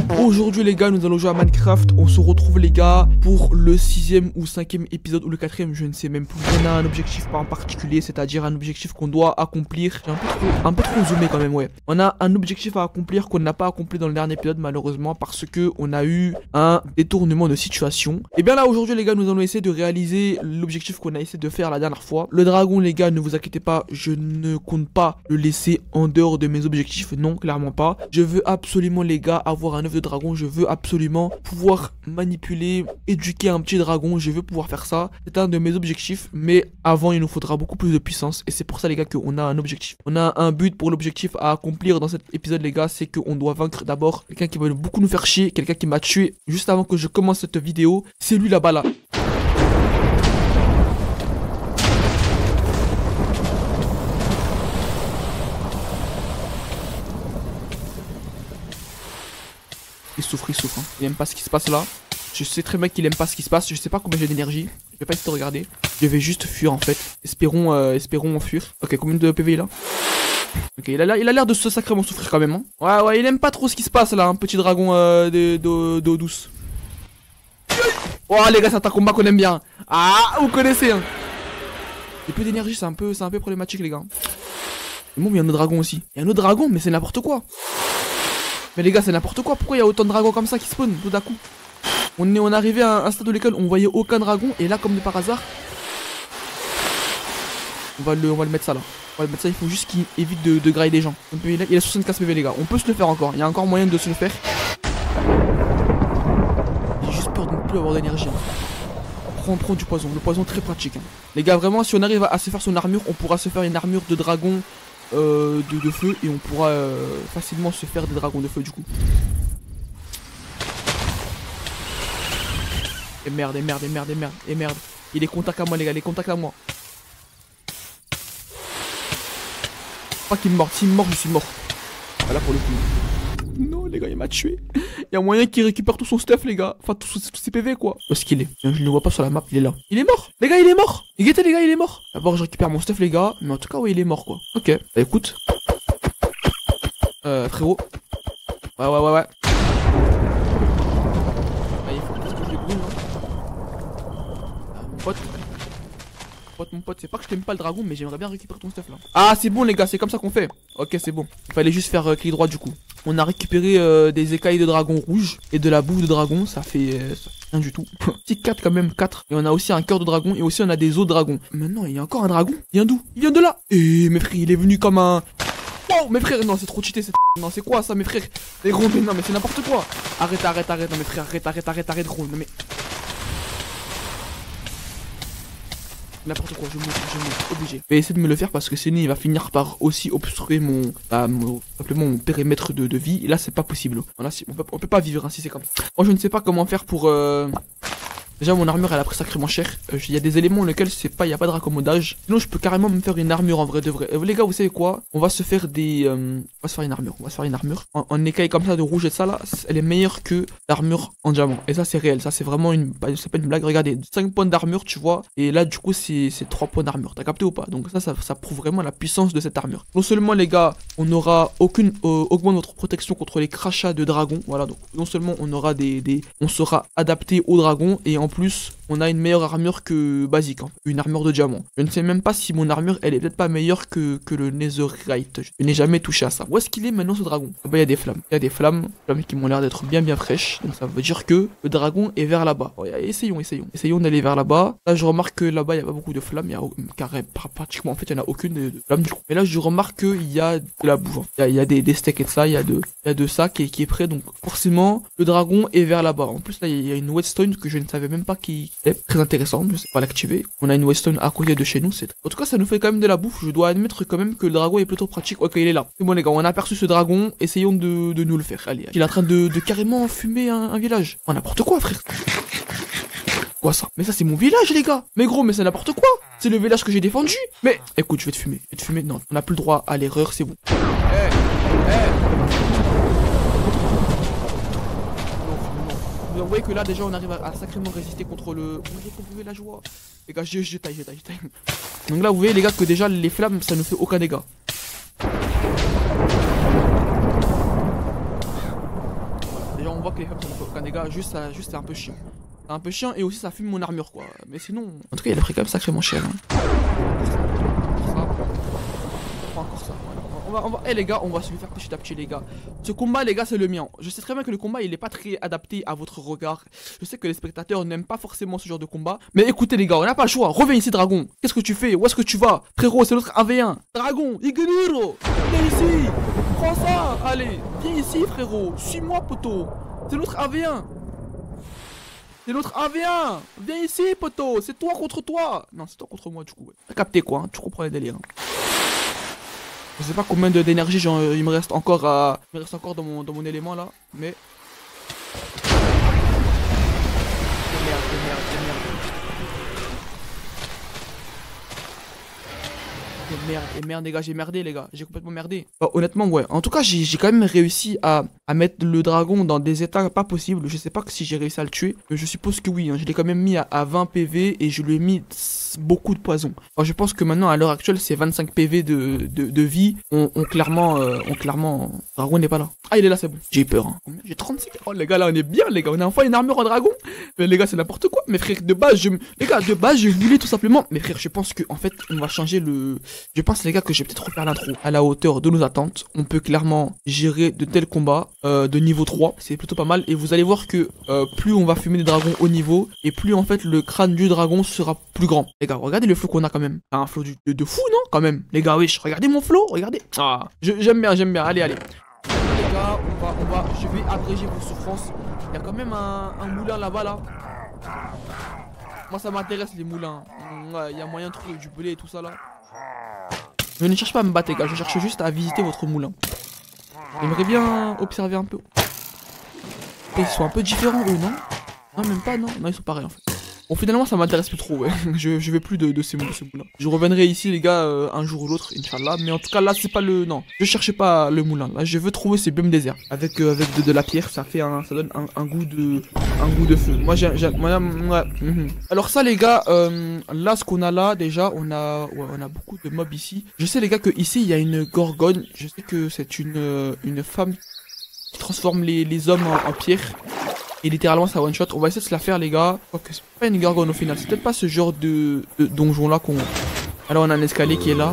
Aujourd'hui les gars, nous allons jouer à Minecraft. On se retrouve les gars pour le 6e ou 5e épisode ou le 4e, je ne sais même plus. On a un objectif en particulier, c'est-à-dire un objectif qu'on doit accomplir. J'ai un peu trop zoomé quand même, ouais. On a un objectif à accomplir qu'on n'a pas accompli dans le dernier épisode malheureusement parce que on a eu un détournement de situation. Et bien là aujourd'hui les gars, nous allons essayer de réaliser l'objectif qu'on a essayé de faire la dernière fois. Le dragon les gars, ne vous inquiétez pas, je ne compte pas le laisser en dehors de mes objectifs, non clairement pas. Je veux absolument les gars avoir un œuf de dragon, je veux absolument pouvoir manipuler, éduquer un petit dragon, je veux pouvoir faire ça. C'est un de mes objectifs, mais avant il nous faudra beaucoup plus de puissance et c'est pour ça les gars qu'on a un objectif. On a un but pour l'objectif à accomplir dans cet épisode les gars, c'est qu'on doit vaincre d'abord quelqu'un qui va beaucoup nous faire chier, quelqu'un qui m'a tué juste avant que je commence cette vidéo, c'est lui là-bas là. Il souffre, hein. Il aime pas ce qui se passe là. Je sais très bien qu'il aime pas ce qui se passe. Je sais pas combien j'ai d'énergie. Je vais pas essayer de regarder. Je vais juste fuir en fait. Espérons fuir. Ok, combien de PV il a? Ok, il a l'air de se sacrément souffrir quand même. Hein. Ouais, il aime pas trop ce qui se passe là. Un petit dragon d'eau douce. Oh les gars, c'est un combat qu'on aime bien. Ah, vous connaissez hein. Il y a peu d'énergie, c'est un peu problématique les gars. Et bon, il y a un autre dragon aussi. Il y a un autre dragon, mais c'est n'importe quoi. Mais les gars, c'est n'importe quoi. Pourquoi il y a autant de dragons comme ça qui spawnent tout d'un coup? On est arrivé à un stade où lequel on voyait aucun dragon. Et là, comme de par hasard, on va le mettre ça là. On va le mettre ça, il faut juste qu'il évite de grailler des gens. Il a 75 PV les gars. On peut se le faire encore. Il y a encore moyen de se le faire. J'ai juste peur de ne plus avoir d'énergie. On prend du poison. Le poison très pratique. Hein. Les gars, vraiment, si on arrive à se faire son armure, on pourra se faire une armure de dragon. De feu et on pourra facilement se faire des dragons de feu du coup. Et merde. Il est contact à moi les gars, il est contact à moi. Pas qu'il me mord, s'il me mord je suis mort. Voilà pour le coup. Non les gars, il m'a tué. Il y a moyen qu'il récupère tout son stuff les gars. Enfin tous ses PV quoi. Où est-ce qu'il est? Je ne le vois pas sur la map, il est là. Il est mort. Les gars, il est mort. Guettez les gars, il est mort. D'abord je récupère mon stuff les gars. Mais en tout cas ouais, il est mort quoi. Ok, bah écoute. Frérot. Ouais. Ah, il faut que je débrouille hein. Mon pote, c'est pas que je t'aime pas le dragon, mais j'aimerais bien récupérer ton stuff là. Ah, c'est bon les gars, c'est comme ça qu'on fait. Ok, c'est bon. Il fallait juste faire clic droit du coup. On a récupéré des écailles de dragon rouge et de la boue de dragon, ça fait rien du tout. Petit 4 quand même, 4. Et on a aussi un cœur de dragon et aussi on a des os de dragon. Maintenant, il y a encore un dragon. Il vient d'où? Il vient de là. Et mes frères, il est venu comme un... Oh, mes frères, non, c'est trop cheaté, non, c'est quoi ça, mes frères? Les gros, mais non, mais c'est n'importe quoi. Arrête, non, mes frères, arrête, gros, non, mais... N'importe quoi, je mourrai, obligé. Je vais essayer de me le faire parce que sinon il va finir par aussi obstruer simplement mon périmètre de vie. Et là, c'est pas possible. Voilà, on peut pas vivre ainsi, c'est comme ça. Moi, je ne sais pas comment faire pour... Déjà mon armure elle a pris sacrément cher. Il y a des éléments lesquels il n'y a pas de raccommodage. Sinon je peux carrément me faire une armure en vrai de vrai. Les gars vous savez quoi? On va se faire une armure. En écaille comme ça de rouge et ça là, elle est meilleure que l'armure en diamant. Et ça c'est réel, ça c'est vraiment c'est pas une blague. Regardez, 5 points d'armure tu vois. Et là du coup c'est 3 points d'armure. T'as capté ou pas? Donc ça prouve vraiment la puissance de cette armure. Non seulement les gars, on aura augmente notre protection contre les crachats de dragons. Voilà, donc non seulement on aura on sera adapté aux dragons et en plus on a une meilleure armure que basique, hein. Une armure de diamant. Je ne sais même pas si mon armure elle est peut-être pas meilleure que le netherite. Je n'ai jamais touché à ça. Où est-ce qu'il est maintenant ce dragon? Ah bah il y a des flammes. Il y a des flammes qui m'ont l'air d'être bien fraîches. Donc ça veut dire que le dragon est vers là-bas. Oh, essayons d'aller vers là-bas. Là je remarque que là-bas il n'y a pas beaucoup de flammes. Il y a pratiquement en fait il n'y en a aucune de flammes du coup. Mais là je remarque qu'il y a de la bouffe. Il y a des steaks et de ça. Il y a de ça qui est prêt. Donc forcément le dragon est vers là-bas. En plus là il y a une whetstone que je ne savais même pas qui est très intéressant, je sais pas l'activer. On a une whetstone à côté de chez nous, en tout cas ça nous fait quand même de la bouffe. Je dois admettre quand même que le dragon est plutôt pratique. Ok, il est là. C'est bon les gars, on a aperçu ce dragon, essayons de nous le faire. Allez, il est en train de carrément fumer un village. Oh n'importe quoi frère. Quoi ça? Mais ça c'est mon village les gars. Mais gros, mais c'est n'importe quoi. C'est le village que j'ai défendu. Mais écoute, je vais te fumer. Non, on n'a plus le droit à l'erreur, c'est bon. Vous voyez que là déjà on arrive à sacrément résister contre le villageois. Les gars, je taille. Donc là vous voyez les gars que déjà les flammes ça ne fait aucun dégât. Déjà, on voit que les femmes sont aucun dégât. Juste, c'est un peu chiant. C'est un peu chiant et aussi ça fume mon armure, quoi. Mais sinon. En tout cas, il a pris quand même sacrément cher. Hein. Encore ça. Eh les gars, on va se le faire petit à petit les gars. Ce combat les gars c'est le mien. Je sais très bien que le combat il est pas très adapté à votre regard. Je sais que les spectateurs n'aiment pas forcément ce genre de combat. Mais écoutez les gars, on n'a pas le choix. Reviens ici Dragon. Qu'est-ce que tu fais? Où est-ce que tu vas? Frérot c'est l'autre 1v1. Dragon, Igniro. Viens ici. Prends ça. Allez, viens ici frérot. Suis-moi poteau. C'est l'autre 1v1. C'est l'autre 1v1. Viens ici poteau. C'est toi contre toi. Non c'est toi contre moi du coup. Ouais. T'as capté quoi hein. Tu comprends les délires. Hein. Je sais pas combien d'énergie il me reste encore dans mon élément là, mais merde les gars, j'ai merdé les gars, j'ai complètement merdé. Honnêtement ouais, en tout cas j'ai quand même réussi à mettre le dragon dans des états pas possibles. Je sais pas si j'ai réussi à le tuer, mais je suppose que oui, hein. Je l'ai quand même mis à 20 PV et je lui ai mis beaucoup de poison. Alors, je pense que maintenant à l'heure actuelle c'est 25 PV de vie. On clairement dragon n'est pas là. Ah il est là c'est bon. J'ai peur hein. J'ai 36. Oh les gars là on est bien les gars, on a enfin une armure en dragon. Mais les gars c'est n'importe quoi. Mes frères de base je voulais tout simplement. Mes frères je pense que en fait on va changer le. Je pense les gars que je vais peut-être refaire l'intro à la hauteur de nos attentes. On peut clairement gérer de tels combats de niveau 3. C'est plutôt pas mal. Et vous allez voir que plus on va fumer des dragons haut niveau et plus en fait le crâne du dragon sera plus grand. Les gars regardez le flow qu'on a quand même. Un flow de fou non quand même. Les gars wesh regardez mon flow. Regardez. Ah j'aime bien. Allez. Les gars je vais abréger vos souffrances. Il y a quand même un moulin là-bas là. Moi ça m'intéresse les moulins. Ouais, il y a moyen de trouver du blé et tout ça là. Je ne cherche pas à me battre les gars, je cherche juste à visiter votre moulin. J'aimerais bien observer un peu. Et ils sont un peu différents eux, non? Non même pas, non ils sont pareils en fait. Bon finalement ça m'intéresse plus trop, ouais. je vais plus de ce moulin. Je reviendrai ici les gars un jour ou l'autre, Inch'Allah. Mais en tout cas là c'est pas le... Non, je cherchais pas le moulin. Là je veux trouver ces biomes déserts. Avec de la pierre, ça donne un goût de feu. Moi j'aime... Ouais. Alors ça les gars, là ce qu'on a là déjà, on a beaucoup de mobs ici. Je sais les gars que ici il y a une gorgone. Je sais que c'est une femme qui transforme les hommes en pierre. Et littéralement ça one shot. On va essayer de se la faire les gars. Ok, c'est pas une gargone au final. C'est peut-être pas ce genre de donjon là qu'on... Alors on a un escalier qui est là.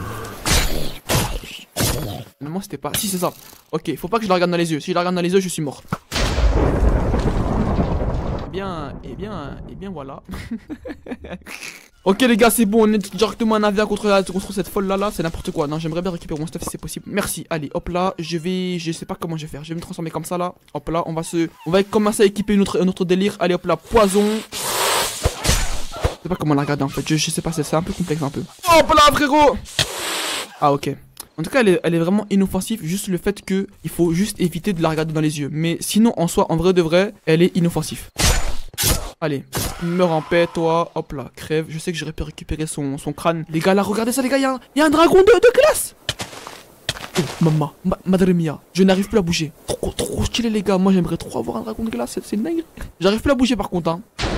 Normalement c'était pas... Si c'est ça. Ok, faut pas que je la regarde dans les yeux. Si je la regarde dans les yeux je suis mort. Eh bien voilà. Ok les gars c'est bon, on est directement en avion contre cette folle là, c'est n'importe quoi. Non j'aimerais bien récupérer mon stuff si c'est possible. Merci, allez hop là, je sais pas comment je vais faire, je vais me transformer comme ça là. Hop là, on va commencer à équiper notre délire. Allez hop là, poison. Je sais pas comment la regarder en fait, je sais pas, c'est un peu complexe un peu. Hop là frérot. Ah ok. En tout cas elle est vraiment inoffensive, juste le fait que il faut juste éviter de la regarder dans les yeux. Mais sinon en soi, en vrai de vrai, elle est inoffensive. Allez, meurs en paix, toi. Hop là, crève. Je sais que j'aurais pu récupérer son crâne. Les gars, là, regardez ça, les gars. Il y a un dragon de classe. Oh, maman. Madre mia. Je n'arrive plus à bouger. Trop stylé, les gars. Moi, j'aimerais trop avoir un dragon de glace. C'est dingue. J'arrive plus à bouger, par contre. Hein.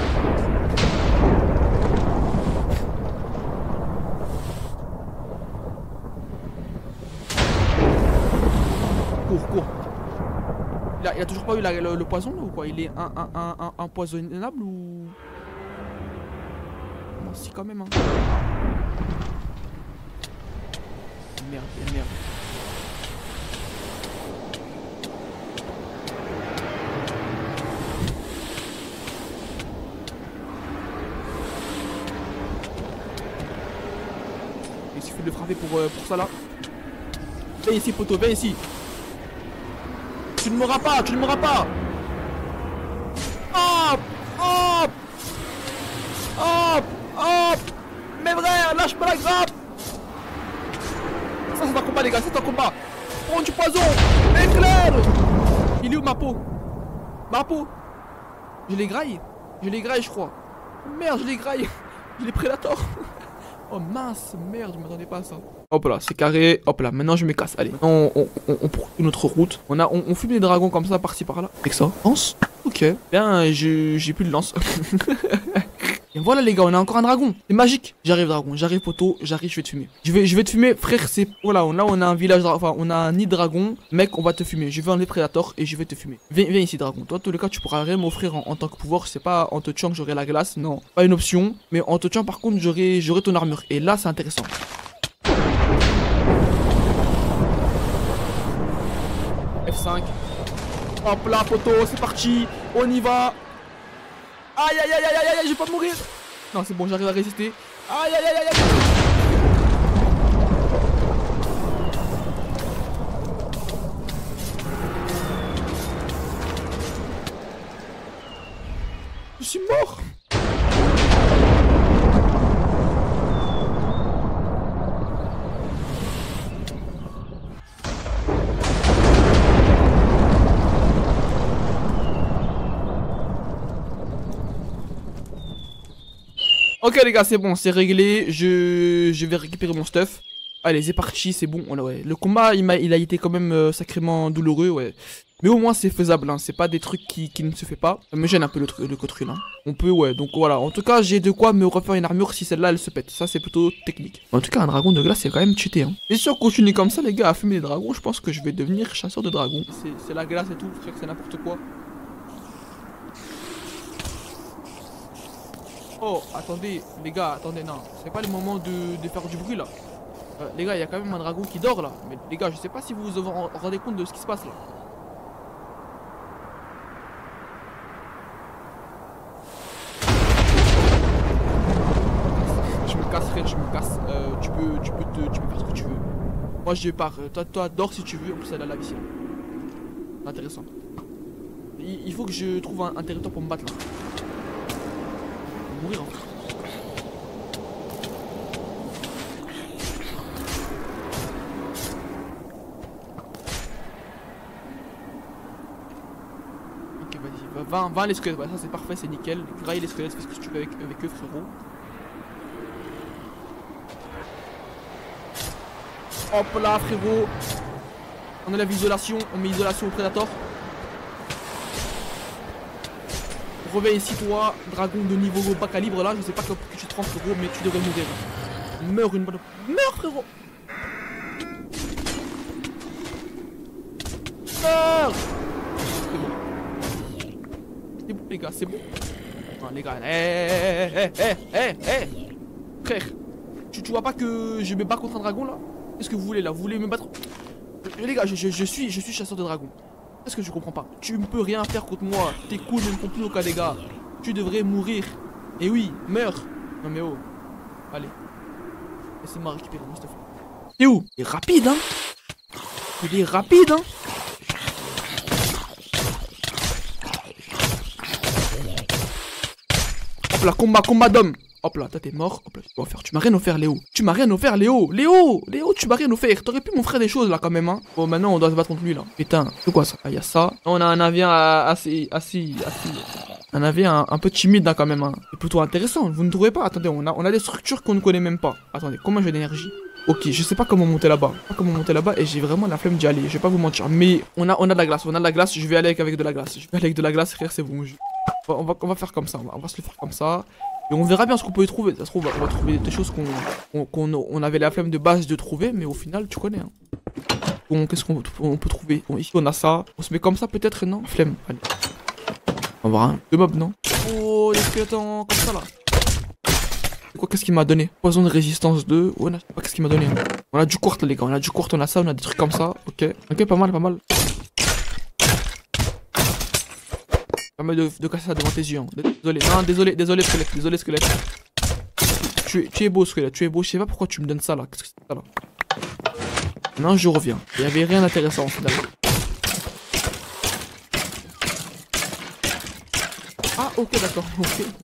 Cours. Il a toujours pas eu le poison là ou quoi? Il est empoisonnable ou... Non si quand même hein. Merde. Il suffit de le frapper pour ça là. Viens ici poteau, viens ici. Tu ne mourras pas. Hop. Mes frères, lâche pas la grappe. Ça c'est un combat les gars, c'est un combat. Prends du poison. Éclair. Il est où ma peau? Je les graille je crois. Merde, je les graille. Je les prédator. Oh mince, merde, je m'attendais pas à ça. Hop là, c'est carré, hop là, maintenant je me casse, allez. Maintenant on poursuit notre route. On fume les dragons comme ça, par-ci par-là. Avec ça, lance. Ok. Bien, j'ai plus de lance. Et voilà les gars, on a encore un dragon. C'est magique. J'arrive dragon, j'arrive poteau, j'arrive, je vais te fumer. Je vais te fumer, frère, c'est... Voilà, là on a un village, enfin on a un nid de dragon. Mec, on va te fumer. Je vais enlever Predator et je vais te fumer. Viens ici dragon. Toi, en tous les cas, tu pourras rien m'offrir en tant que pouvoir. C'est pas en te tuant que j'aurai la glace, non. Pas une option. Mais en te tuant par contre, j'aurai ton armure. Et là, c'est intéressant. F5. Hop là, poteau, c'est parti. On y va. Aïe, aïe, aïe, aïe, aïe, aïe, je vais pas mourir. Non, c'est bon, j'arrive à résister. Aïe, aïe, aïe, aïe, aïe. Je suis mort. Ok les gars, c'est bon, c'est réglé. Je vais récupérer mon stuff. Allez, c'est parti, c'est bon. Ouais. Le combat, il a été quand même sacrément douloureux, ouais. Mais au moins, c'est faisable, hein. C'est pas des trucs qui ne se fait pas. Ça me gêne un peu le cotril, hein. On peut, ouais. Donc voilà. En tout cas, j'ai de quoi me refaire une armure si celle-là, elle se pète. Ça, c'est plutôt technique. En tout cas, un dragon de glace, c'est quand même cheaté, hein. Et si on continue comme ça, les gars, à fumer des dragons, je pense que je vais devenir chasseur de dragons. C'est la glace et tout, frère, c'est n'importe quoi. Oh, attendez, les gars, attendez, non. C'est pas le moment de faire du bruit, là. Les gars, il y a quand même un dragon qui dort, là. Mais les gars, je sais pas si vous vous rendez compte de ce qui se passe, là. Je me casse, frère, je me casse. Tu peux faire ce que tu veux. Moi, je pars. Toi, dors si tu veux. En plus, elle a la vie, là. C'est intéressant. Il faut que je trouve un territoire pour me battre, là. Mourir en fait. Ok, vas-y, va les squelettes, ouais, ça c'est parfait, c'est nickel. Graille les squelettes, fais ce que tu veux avec eux, frérot. Hop là, frérot. On enlève l'isolation, on met isolation au prédateur. Reviens ici toi, dragon de niveau bas calibre là, je sais pas que tu te rends frérot, mais tu devrais mourir. Meurs une bonne... Meurs frérot. Meurs. C'est bon. C'est bon les gars, c'est bon. Non les gars, frère, tu vois pas que je me bats contre un dragon là? Qu'est-ce que vous voulez là? Vous voulez me battre? Les gars, je suis chasseur de dragons. Est-ce que je comprends pas? Tu ne peux rien faire contre moi. Tes coups ne me font plus aucun dégât. Tu devrais mourir. Et oui, meurs. Non mais oh. Allez. Laissez-moi récupérer mon stuff. T'es où? Il est rapide, hein? Il est rapide, hein? Hop là, combat d'homme. Hop là, t'es mort. Hop là, tu m'as rien offert, Léo. Tu m'as rien offert, Léo. Léo, tu m'as rien offert. T'aurais pu m'offrir des choses là quand même, hein. Bon, maintenant on doit se battre contre lui là. Putain, c'est quoi ça? Ah, y a ça. On a un avion assez. Un avion un peu timide là quand même, hein. C'est plutôt intéressant, vous ne trouvez pas? Attendez, on a des structures qu'on ne connaît même pas. Attendez, combien j'ai d'énergie? Ok, je sais pas comment monter là-bas. Et j'ai vraiment la flemme d'y aller. Je vais pas vous mentir. Mais on a de la glace, Je vais aller avec de la glace. Frère, c'est bon. On va faire comme ça. On va se le faire comme ça. Et on verra bien ce qu'on peut y trouver. Ça se trouve, on va trouver des choses qu'on avait la flemme de base de trouver, mais au final, tu connais. Hein. Bon, qu'est-ce qu'on peut trouver? Bon, ici, on a ça. On se met comme ça, peut-être, non? Flemme. Allez. On va voir un. Deux mobs, non? Oh, les squelettes comme ça, là. C'est quoi? Qu'est-ce qu'il m'a donné? Poison de résistance 2. Ouais, je sais pas qu'est-ce qu'il m'a donné. Hein. On a du court, les gars. On a du court, on a ça, on a des trucs comme ça. Ok. Ok, pas mal. Permet de casser ça devant tes yeux. Hein. Désolé squelette. Tu es beau squelette, tu es beau. Je sais pas pourquoi tu me donnes ça là. Qu'est-ce que c'est ça là? Non, je reviens. Il y avait rien d'intéressant en final. Ah ok d'accord, ok.